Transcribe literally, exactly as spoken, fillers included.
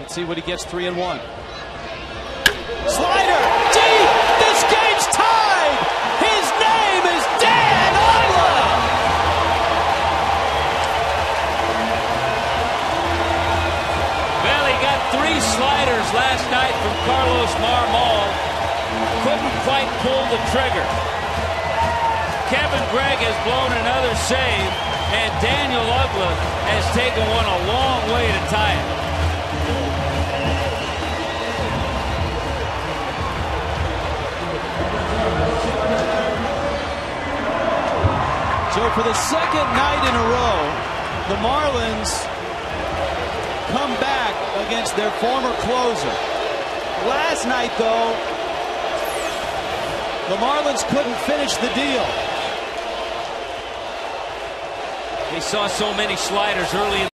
Let's see what he gets. Three and one. Slider deep. This game's tied. His name is Dan Uggla. Well, he got three sliders last night from Carlos Marmol. Couldn't quite pull the trigger. Kevin Gregg has blown another save, and Daniel Uggla has taken one a long way to tie it. So for the second night in a row, the Marlins come back against their former closer. Last night, though, the Marlins couldn't finish the deal. They saw so many sliders early in